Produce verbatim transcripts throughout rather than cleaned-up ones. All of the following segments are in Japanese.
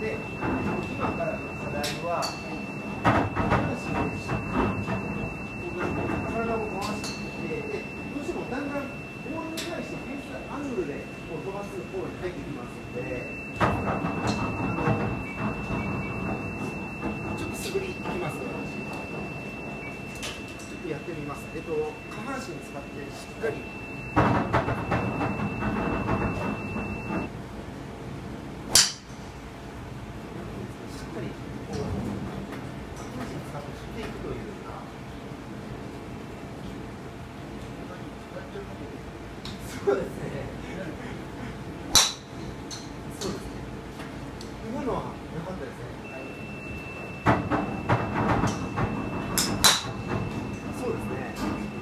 で、今からの課題は、下半身を体を回していって、で、どうしてもだんだんボールに対してフェースアングルでこう飛ばす方に入ってきますので、あのちょっと素振りいきますよ、私。ちょっとやってみます。えっと、下半身使ってしっかり。そうですね。そうですね。今のは良かったですね。そうですね。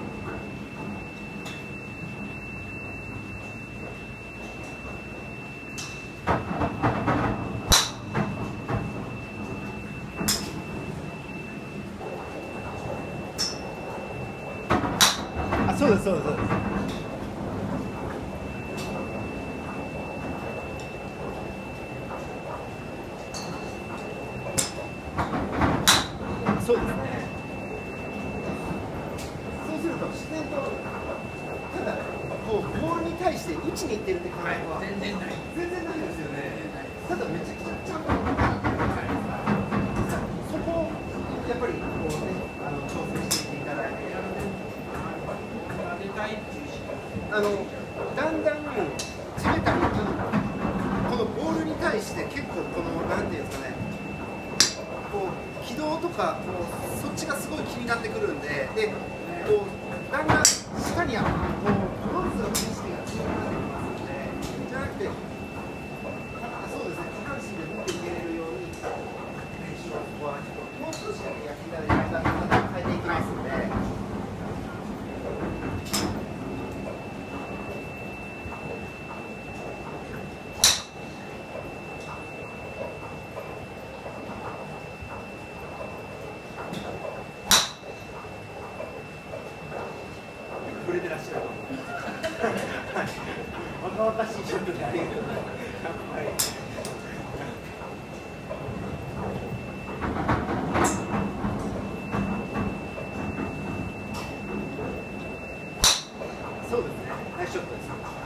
あ、そうです、そうです、そうです。そうですね。そうすると自然と、ただこうボールに対して打ちにいってるって感覚は、はい、全然ない。全然ないですよね。ただめちゃくちゃちゃんと打ってるじゃないですか。そこをやっぱりこうね、あの調整していっていただいて、あのだんだん地べたにこのボールに対して結構このなんていうんですかね。こう軌道とかこうそっちがすごい気になってくるんで、でこうだんだん下にはこうドロップの意識が強くなってきますので、じゃなくて、あ、そうですね、下半身で持っていけれるように練習はここはちょっともう少しだけやっていただいたらまた変えていきますので。触れてらっしゃると思います。若々しいショットでありがとうございます。はい。そうですね。ナイスショットです。